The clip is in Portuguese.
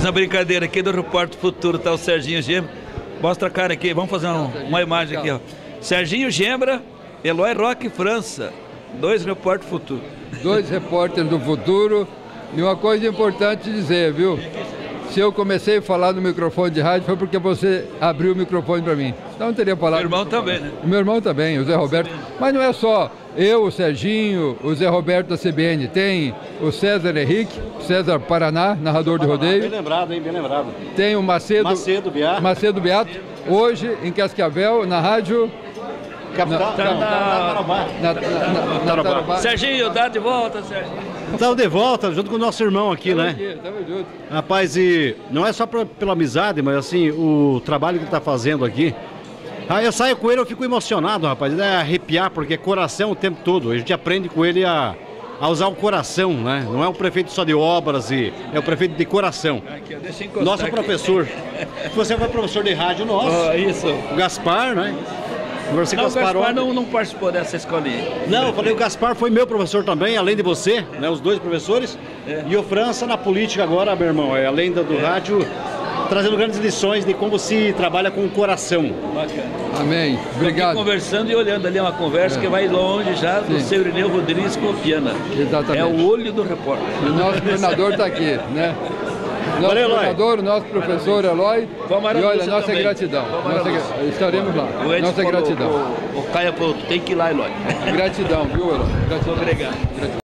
Fiz uma brincadeira aqui do Repórter Futuro, tá o Serginho Gembra. Mostra a cara aqui, vamos fazer uma imagem aqui, ó. Serginho Gembra, Eloy Roque França, 2 Repórter Futuro. 2 repórteres do futuro. E uma coisa importante dizer, viu? Se eu comecei a falar no microfone de rádio foi porque você abriu o microfone para mim. Então não teria falado. Meu irmão também, né? O meu irmão também, o Zé Roberto. Mas não é só eu, o Serginho, o Zé Roberto da CBN. Tem o César Henrique, César Paraná, narrador de rodeio. Bem lembrado, hein? Bem lembrado. Tem o Macedo Beato. Hoje em Cascavel, na rádio... Tarobá. Serginho, dá de volta, Serginho. Estamos de volta, junto com o nosso irmão aqui, né? Estamos juntos. Rapaz, e não é só pela amizade, mas assim, o trabalho que ele está fazendo aqui. Aí eu saio com ele, eu fico emocionado, rapaz. Ele é arrepiar, porque é coração o tempo todo. A gente aprende com ele a usar o coração, né? Não é um prefeito só de obras, é o prefeito de coração. Aqui, deixa eu encostar nosso aqui. Professor. Você foi professor de rádio nosso. Isso. O Gaspar, né? Não, o Gaspar não participou dessa escolinha. Não, eu falei, o Gaspar foi meu professor também, além de você, né? Os 2 professores. E o França na política agora, meu irmão, além do rádio, trazendo grandes lições de como se trabalha com o coração. Bacana. Amém. Obrigado. Estou conversando e olhando ali uma conversa que vai longe já do seu Irineu Rodrigues Copiana. Exatamente. É o olho do repórter. O nosso treinador está aqui, né? Nosso treinador, o nosso professor Eloy. E olha, nossa gratidão. Estaremos lá. Nossa gratidão. O Caia falou, tem que ir lá, Eloy. Gratidão, viu, Eloy? Gratidão. Obrigado.